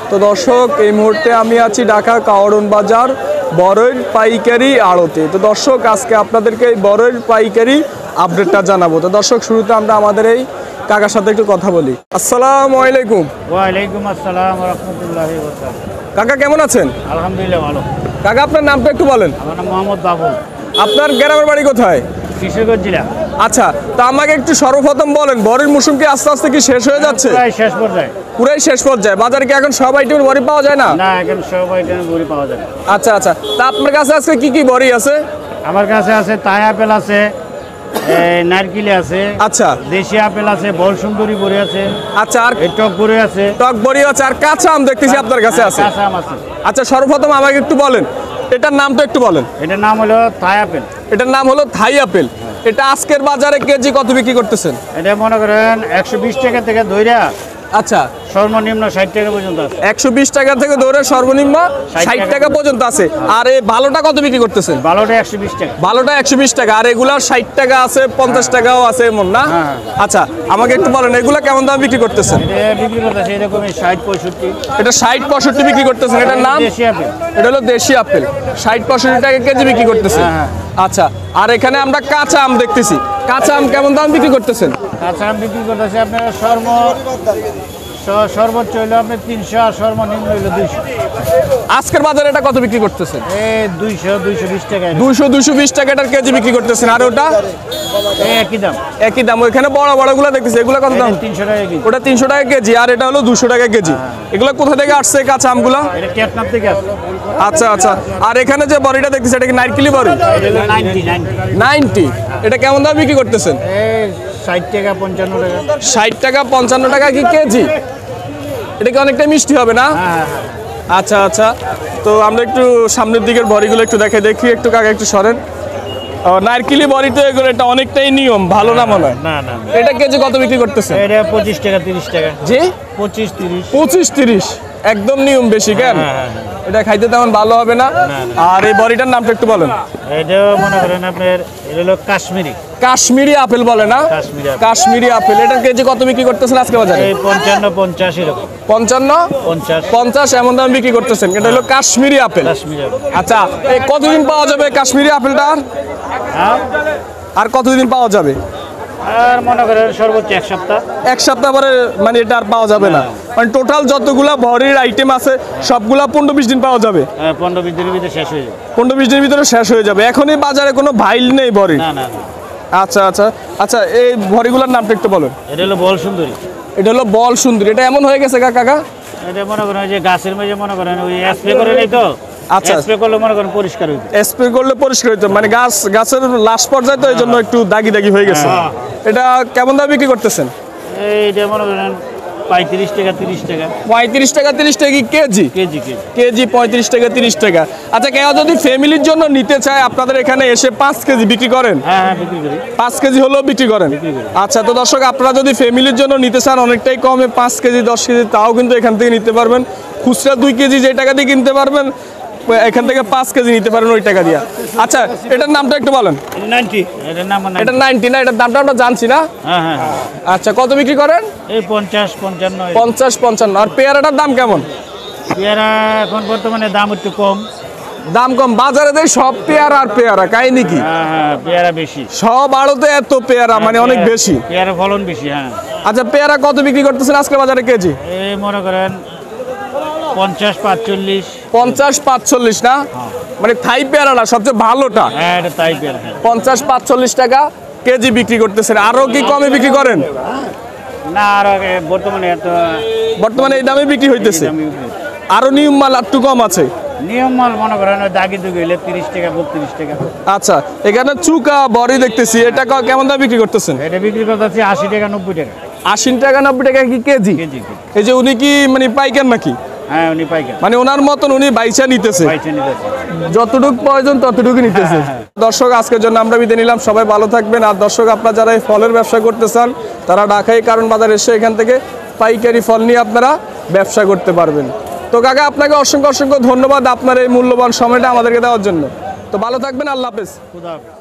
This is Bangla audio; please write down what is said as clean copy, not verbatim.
তো দর্শক এই মুহূর্তে আমি আছি ঢাকা কাওয়ারন বাজার বড়ইর পাইকারি আড়তে। তো দর্শক আজকে আপনাদেরকে এই বড়ইর পাইকারি আপডেটটা জানাবো। তো দর্শক শুরুতে আমরা আমাদের এই কাকার সাথে একটু কথা বলি। আসসালামু আলাইকুম। ওয়ালাইকুম আসসালাম ওয়া রাহমাতুল্লাহি ওয়া বারাকাতুহু। কাকা কেমন আছেন? আলহামদুলিল্লাহ ভালো। কাকা আপনার নামটা একটু বলেন। আমার নাম মোহাম্মদ বাবুল। আপনার গ্রামের বাড়ি কোথায়? কিশোরগঞ্জ জেলা। আচ্ছা, তা আমাকে একটু সর্বপ্রথম বলেন বড়ির মৌসুম কি আস্তে আস্তে কি শেষ হয়ে যাচ্ছে? প্রায় শেষ পর্যায়ে। পুরাই শেষ পর্যায়ে। বাজারে কি এখন সব আইটেমের বড়ি পাওয়া যায় না? না, এখন সব আইটেমের বড়ি পাওয়া যায় না। আচ্ছা আচ্ছা, তা আপনার কাছে আজকে কি কি বড়ি আছে? আমার কাছে আছে তাই আপেল আছে, নারকেল আছে, আচ্ছা দেশি আপেল আছে, বল সুন্দরী বড়ি আছে, আচ্ছা, আর এই টক বড়ি আছে, টক বড়ি আছে, আর কাঁচা আম দেখতেছি আপনার কাছে আছে। কাঁচা আম আছে। আচ্ছা, সর্বপ্রথম আমাকে একটু বলেন এটার নামটা একটু বলেন। এটার নাম হলো থাই আপেল। এটার নাম হলো থাই আপেল। এটা আজকের বাজারে কেজি কত বিক্রি করতেছেন? এটা মনে করেন 120 টাকা থেকে ধইরা আচ্ছা, সর্বনিম্ন 60 টাকা পর্যন্ত আছে। 120 টাকা থেকে ধরে সর্বনিম্ন 60 টাকা পর্যন্ত আছে। আর এই ভালোটা কত বিক্রি করতেছেন? ভালোটা 120 টাকা। ভালোটা 120 টাকা, আর এগুলার 60 টাকা আছে, 50 টাকাও আছে এমন না? হ্যাঁ। আচ্ছা, আমাকে একটু বলেন এগুলা কেমন দাম বিক্রি করতেছেন? এটা বিক্রি করতেছে এরকমই 60-65। এটা 60-65 বিক্রি করতেছেন। এটার নাম দেশি আপেল। এটা হলো দেশি আপেল। 60-65 টাকা কেজি বিক্রি করতেছেন। হ্যাঁ। আচ্ছা, আর এখানে আমরা কাঁচা আম দেখতেছি। কাঁচা আম কেমন দাম বিক্রি করতেছেন? কাঁচা আম বিক্রি করতেছে আপনার সর্বোচ্চ হইলো আপনার 300 আর সর্বনিম্ন হইলো 200। আজকের বাজারে এটা কত বিক্রি করতেছেন? 200-220 টাকা। 200-220 টাকা এটার কেজি বিক্রি করতেছেন। আর ওটা একই দাম। একই দাম। ওইখানে বড় বড়গুলো দেখতেছি, এগুলো কত দাম? 300 টাকা কেজি। ওটা 300 টাকা কেজি, আর এটা হলো 200 টাকা কেজি। এগুলো কোথা থেকে আসছে কাঁচা আমগুলো? এটা কেটনাপ থেকে আসে। আচ্ছা আচ্ছা, আর এখানে যে বড়িটা দেখতেছি এটা কি নারকেলি বড়ি? এটা হলো 90। এটা কেমন দাম বিক্রি করতেছেন? 60 টাকা 55 টাকা। 60 টাকা 55 টাকা কি কেজি? এটা কি অনেকটা মিষ্টি হবে না? হ্যাঁ। আচ্ছা আচ্ছা, তো আমরা একটু সামনের দিকের বড়িগুলো একটু দেখি একটু কাকা একটু সরেন। নারকেলি বড়ি তো এগুলো এটা অনেকটাই নিয়ম, ভালো না মনে হয়? না। এটা কেজি কত বিক্রি করতেছে? এটা 25 টাকা 30 টাকা। জি, 25-30। 25-30 একদম নিয়ম বেশি কেন? এটা খাইতে তেমন ভালো হবে না। আর এই বড়িটার নামটা একটু বলেন। এটা মনে করেন আপনার এটা হলো কাশ্মীরি আপেল বলে না? কাশ্মীরি আপেল। এটার কেজি কত বিক্রি করতেছেন আজকে বাজারে? এই 55-50 এরকম। 55-50 এমন দাম বিক্রি করতেছেন। এটা হলো কাশ্মীরি আপেল। আচ্ছা, এই কতদিন পাওয়া যাবে কাশ্মীরি আপেলটা? আর কতদিন পাওয়া যাবে? আর মনে করেন সর্বোচ্চ 1 সপ্তাহ। 1 সপ্তাহ পরে মানে এটা আর পাওয়া যাবে না? মানে টোটাল যতগুলা বড়ির আইটেম আছে সবগুলা 15-20 দিন পাওয়া যাবে? 15-20 দিনের ভিতরে শেষ হয়ে যাবে। 15-20 দিনের ভিতরে শেষ হয়ে যাবে। এখনই বাজারে কোনো ভাইল নেই বড়ি? না। আচ্ছা আচ্ছা আচ্ছা, এই বড়িগুলোর নামটা একটু বলুন। এটা হলো বল সুন্দরী। এটা হলো বল সুন্দরী। এটা এমন হয়ে গেছে কাকা? এটা মনে করেন যে গাছের মাঝে মনে করেন ওই স্প্রে করে নেই তো। আচ্ছা, স্প্রে করলে মনে করেন পরিষ্কার হইতো। স্প্রে করলে পরিষ্কার হইতো, মানে গাছের লাস্ট পর্যায়ে তো এই জন্য একটু দাগি হয়ে গেছে। এটা কেমন দাম বিক্রি করতেছেন? এইটা মনে করেন 35 টাকা 30 টাকা। 35 টাকা 30 টাকা কেজি? কেজি 35 টাকা 30 টাকা। আচ্ছা, কেউ যদি ফ্যামিলির জন্য নিতে চায় আপনাদের এখানে এসে 5 কেজি বিক্রি করেন? হ্যাঁ, বিক্রি করি। 5 কেজি হলেও বিক্রি করেন? আচ্ছা, তো দর্শক আপনারা যদি ফ্যামিলির জন্য নিতে চান অনেকটাই কমে 5 কেজি 10 কেজি তাও কিন্তু এখান থেকে নিতে পারবেন। খুচরা 2 কেজি যে টাকা দিয়ে কিনতে পারবেন এখান থেকে 5 কেজি নিতে পারেন ওই টাকা দিয়ে। আচ্ছা, এটার নামটা একটু বলেন। 90। এটার নাম এটা 90 না? এটার দামটা আমরা জানছি না। হ্যাঁ। আচ্ছা, কত বিক্রি করেন? এই 50-55। 50-55। আর পেয়ারাটার দাম কেমন? পেয়ারা এখন বর্তমানে দাম একটু কম। দাম কম? বাজারে দেয় সব পেয়ারা আর পেয়ারা, কাহিনী কি? হ্যাঁ, পেয়ারা বেশি। সব আড়তে এত পেয়ারা, মানে অনেক বেশি। পেয়ারা ফলন বেশি। হ্যাঁ। আচ্ছা, পেয়ারা কত বিক্রি করতেছেন আজকে বাজারে কেজি? এই মনে করেন 50-45। 50-45 না? মানে থাই পেয়ারাটা সবচেয়ে ভালোটা? হ্যাঁ, এটা তাই পেয়ারা। 50-45 টাকা কেজি বিক্রি করতেছেন। আরো কি কমে বিক্রি করেন? না, আর বর্তমানে এই দামে বিক্রি হইতেছে। আরো নিয়ম মাল একটু কম আছে? নিয়ম মাল মনে করেন দাগি দুগি হইলে 30 টাকা 32 টাকা। আচ্ছা, এখানে চুকা বড়ি দেখতেছি, এটা কেমন দাম বিক্রি করতেছেন? এটা বিক্রি করতেছি 80 টাকা 90 টাকা। 80 টাকা 90 টাকা কি কেজি? এই যে উনি কি মানে পাইকার নাকি? হ্যাঁ, উনি পাইকার। মানে ওনার মতন উনি বাইচা নিতেছে, যতটুকু প্রয়োজন ততটুকু নিতেছে। দর্শক, আজকের জন্য আমরা বিদায় নিলাম। সবাই ভালো থাকবেন। আর দর্শক, আপনারা যারা এই ফলের ব্যবসা করতে চান তারা ঢাকায় কারণ বাজার এসে এখান থেকে পাইকারি ফল নিয়ে আপনারা ব্যবসা করতে পারবেন। তো কাকা, আপনাকে অসংখ্য ধন্যবাদ আপনার এই মূল্যবান সময়টা আমাদেরকে দেওয়ার জন্য। তো ভালো থাকবেন। আল্লাহ হাফেজ।